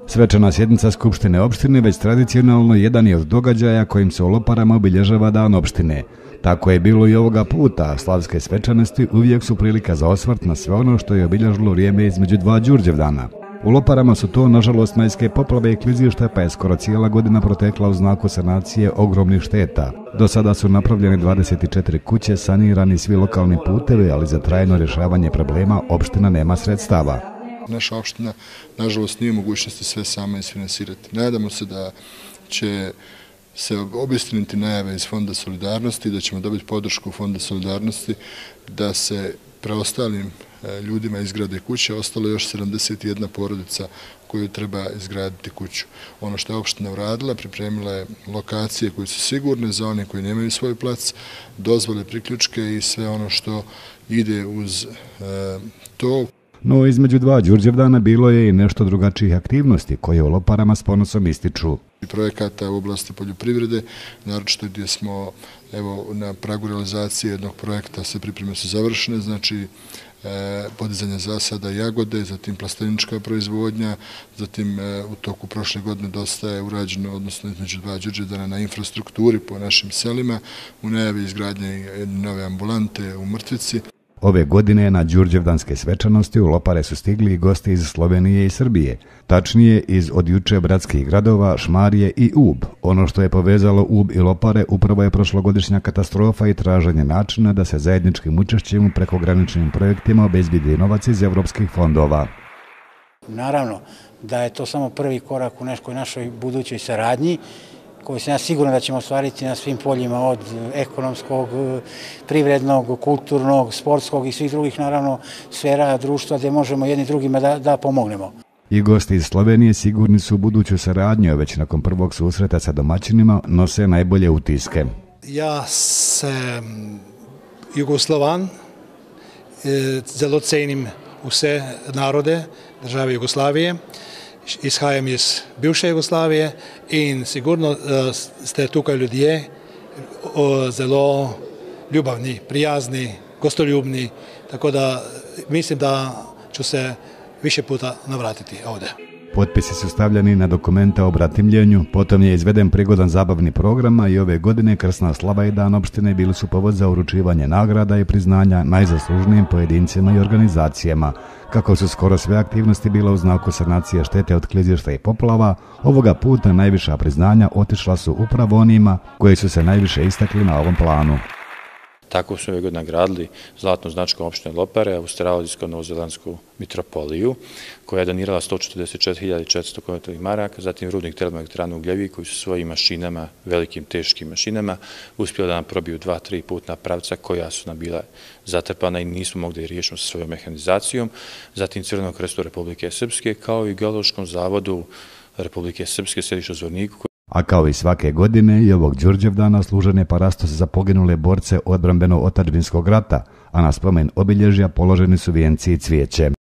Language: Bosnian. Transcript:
Svečana sjednica Skupštine opštine već tradicionalno jedan je od događaja kojim se u Loparama obilježava dan opštine. Tako je bilo i ovoga puta, slavske svečanosti uvijek su prilika za osvrt na sve ono što je obilježilo vrijeme između dva Đurđevdana. U Loparama su to, nažalost, majske poplave i klizišta, pa je skoro cijela godina protekla u znaku sanacije ogromnih šteta. Do sada su napravljene 24 kuće, sanirani svi lokalni putevi, ali za trajno rješavanje problema opština nema sredstava. Naša opština, nažalost, nije mogućnosti sve sama isfinansirati. Nadamo se da će se obistiniti najave iz Fonda solidarnosti, da ćemo dobiti podršku Fonda solidarnosti, da se preostalim ljudima izgrade kuće. Ostalo je još 71 porodica koju treba izgraditi kuću. Ono što je opština uradila, pripremila je lokacije koje su sigurne za one koji nemaju svoj plac, dozvole, priključke i sve ono što ide uz to. No, između dva Đurđevdana bilo je i nešto drugačijih aktivnosti koje u Loparama s ponosom ističu. Projekata u oblasti poljoprivrede, naročito gdje smo na pragu realizacije jednog projekta, sve pripreme su završene, znači podizanje zasada jagode, zatim plastenička proizvodnja, zatim u toku prošle godine dosta je urađeno, odnosno između dva Đurđevdana na infrastrukturi po našim selima, u najavi izgradnje jedne nove ambulante u Mrtvici. Ove godine na Đurđevdanske svečanosti u Lopare su stigli i gosti iz Slovenije i Srbije, tačnije iz od juče bratskih gradova Šmarje i Ub. Ono što je povezalo Ub i Lopare upravo je prošlogodišnja katastrofa i traženje načina da se zajedničkim učešćem u prekograničnim projektima obezbijedi novac iz evropskih fondova. Naravno da je to samo prvi korak u nekoj našoj budućoj saradnji, koju sam ja siguran da ćemo ostvariti na svim poljima, od ekonomskog, privrednog, kulturnog, sportskog i svih drugih, naravno, sfera društva gdje možemo jedni drugima da pomognemo. I gosti iz Slovenije sigurni su u buduću saradnju, a već nakon prvog susreta sa domaćinima nose najbolje utiske. Ja sam Jugoslovan, zelo cenim vse narode države Jugoslavije. Izhajam iz bivše Jugoslavije in sigurno ste tukaj ljudje zelo ljubavni, prijazni, gostoljubni, tako da mislim da ću se više puta navratiti ovdje. Potpisi su stavljeni na dokumenta o bratimljenju, potom je izveden prigodan zabavni program i ove godine krsna slava i dan opštine bili su povod za uručivanje nagrada i priznanja najzaslužnijim pojedincima i organizacijama. Kako su skoro sve aktivnosti bile u znaku sanacije štete od klizišta i poplava, ovoga puta najviša priznanja otišla su upravo onima koji su se najviše istakli na ovom planu. Tako su ove godine nagradili zlatnu značku opštine Lopare, australijsko-novozelandsku mitropoliju, koja je donirala 144.400 konvertnih maraka, zatim rudnik termoelektranu Ugljevi, koji su svojim mašinama, velikim teškim mašinama, uspjeli da nam probiju 2-3 putna pravca koja su nam bila zatrpana i nismo mogli da riješimo sa svojom mehanizacijom, zatim Crvenom krstu Republike Srpske, kao i Geološkom zavodu Republike Srpske, središtu u Zvorniku. A kao i svake godine i ovog Đurđevdana služen je parastos za poginule borce odbrambeno-otadžbinskog rata, a na spomen obilježja položeni su vijenci i cvijeće.